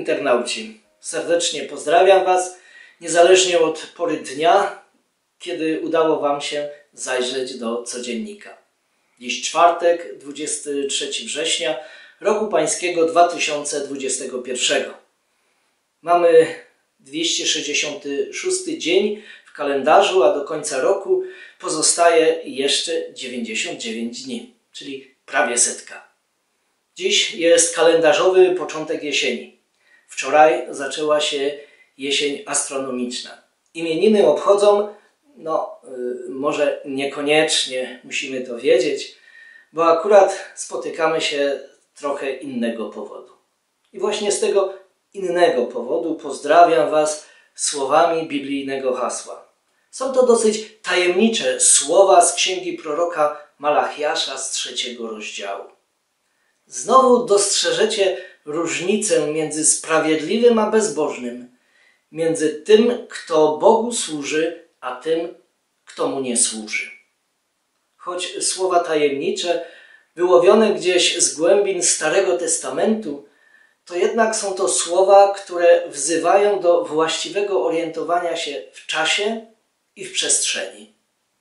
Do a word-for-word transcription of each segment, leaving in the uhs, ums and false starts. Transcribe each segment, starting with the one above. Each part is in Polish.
internauci, serdecznie pozdrawiam Was, niezależnie od pory dnia, kiedy udało Wam się zajrzeć do codziennika. Dziś czwartek, dwudziestego trzeciego września roku pańskiego dwa tysiące dwudziestego pierwszego. Mamy dwieście sześćdziesiąty szósty dzień w kalendarzu, a do końca roku pozostaje jeszcze dziewięćdziesiąt dziewięć dni, czyli prawie setka. Dziś jest kalendarzowy początek jesieni. Wczoraj zaczęła się jesień astronomiczna. Imieniny obchodzą, no yy, może niekoniecznie musimy to wiedzieć, bo akurat spotykamy się trochę innego powodu. I właśnie z tego innego powodu pozdrawiam Was słowami biblijnego hasła. Są to dosyć tajemnicze słowa z księgi proroka Malachiasza z trzeciego rozdziału. Znowu dostrzeżecie różnicę między sprawiedliwym a bezbożnym, między tym, kto Bogu służy, a tym, kto Mu nie służy. Choć słowa tajemnicze, wyłowione gdzieś z głębin Starego Testamentu, to jednak są to słowa, które wzywają do właściwego orientowania się w czasie i w przestrzeni.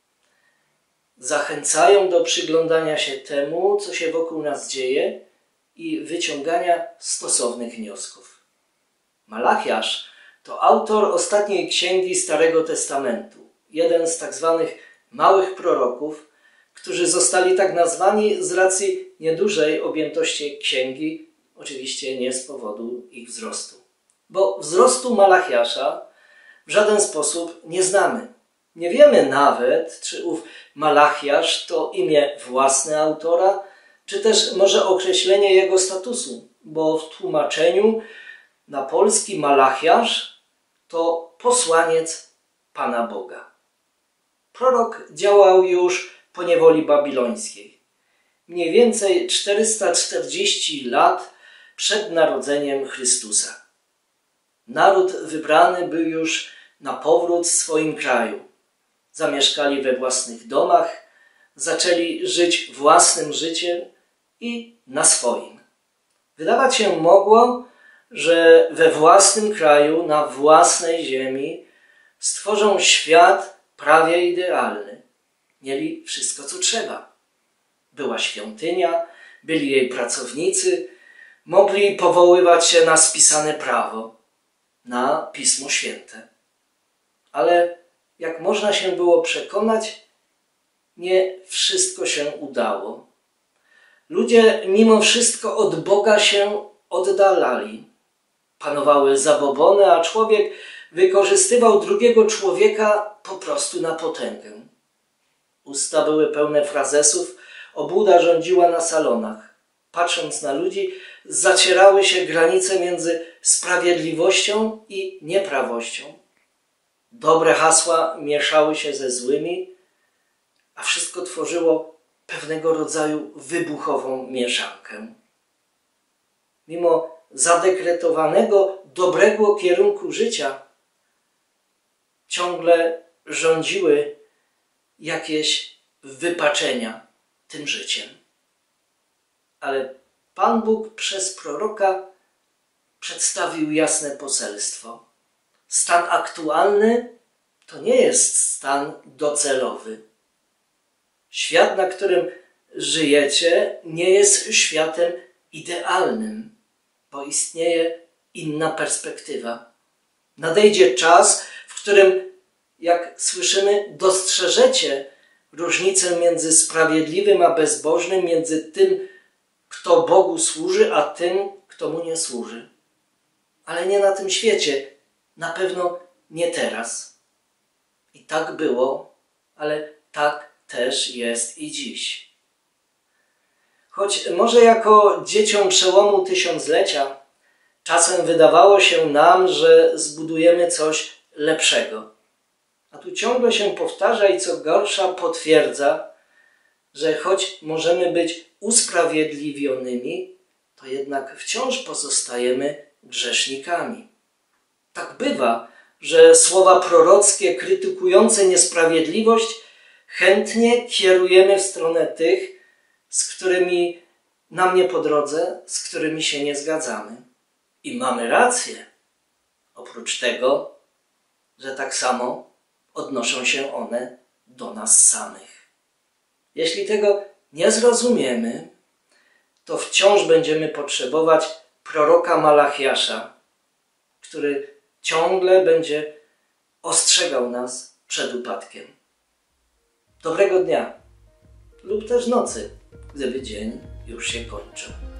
Zachęcają do przyglądania się temu, co się wokół nas dzieje i wyciągania stosownych wniosków. Malachiasz to autor ostatniej księgi Starego Testamentu, jeden z tak zwanych małych proroków, którzy zostali tak nazwani z racji niedużej objętości księgi, oczywiście nie z powodu ich wzrostu. Bo wzrostu Malachiasza w żaden sposób nie znamy. Nie wiemy nawet, czy ów Malachiasz to imię własne autora, czy też może określenie jego statusu, bo w tłumaczeniu na polski Malachiasz to posłaniec Pana Boga. Prorok działał już po niewoli babilońskiej, mniej więcej czterysta czterdzieści lat przed narodzeniem Chrystusa. Naród wybrany był już na powrót w swoim kraju. Zamieszkali we własnych domach, zaczęli żyć własnym życiem i na swoim. Wydawać się mogło, że we własnym kraju, na własnej ziemi stworzą świat prawie idealny. Mieli wszystko, co trzeba. Była świątynia, byli jej pracownicy, mogli powoływać się na spisane prawo, na Pismo Święte. Ale jak można się było przekonać, nie wszystko się udało. Ludzie mimo wszystko od Boga się oddalali. Panowały zabobony, a człowiek wykorzystywał drugiego człowieka po prostu na potęgę. Usta były pełne frazesów, obłuda rządziła na salonach. Patrząc na ludzi, zacierały się granice między sprawiedliwością i nieprawością. Dobre hasła mieszały się ze złymi, a wszystko tworzyło pewnego rodzaju wybuchową mieszankę. Mimo zadekretowanego dobrego kierunku życia ciągle rządziły jakieś wypaczenia tym życiem. Ale Pan Bóg przez proroka przedstawił jasne poselstwo. Stan aktualny to nie jest stan docelowy. Świat, na którym żyjecie, nie jest światem idealnym, bo istnieje inna perspektywa. Nadejdzie czas, w którym, jak słyszymy, dostrzeżecie różnicę między sprawiedliwym a bezbożnym, między tym, kto Bogu służy, a tym, kto Mu nie służy. Ale nie na tym świecie, na pewno nie teraz. I tak było, ale tak też jest i dziś. Choć może jako dzieciom przełomu tysiąclecia czasem wydawało się nam, że zbudujemy coś lepszego. A tu ciągle się powtarza i co gorsza potwierdza, że choć możemy być usprawiedliwionymi, to jednak wciąż pozostajemy grzesznikami. Tak bywa, że słowa prorockie krytykujące niesprawiedliwość chętnie kierujemy w stronę tych, z którymi nam nie po drodze, z którymi się nie zgadzamy. I mamy rację. Oprócz tego, że tak samo odnoszą się one do nas samych. Jeśli tego nie zrozumiemy, to wciąż będziemy potrzebować proroka Malachiasza, który ciągle będzie ostrzegał nas przed upadkiem. Dobrego dnia lub też nocy, gdyby dzień już się kończył.